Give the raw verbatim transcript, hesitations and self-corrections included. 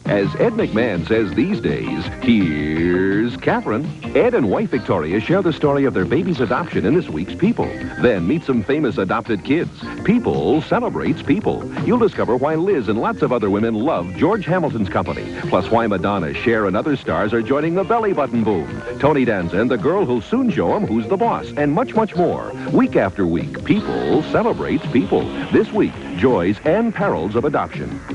As Ed McMahon says these days, here's Catherine. Ed and wife Victoria share the story of their baby's adoption in this week's People. Then meet some famous adopted kids. People celebrates people. You'll discover why Liz and lots of other women love George Hamilton's company. Plus why Madonna, Cher, and other stars are joining the belly button boom. Tony Danza and the girl who'll soon show them who's the boss. And much, much more. Week after week, People celebrates people. This week, joys and perils of adoption.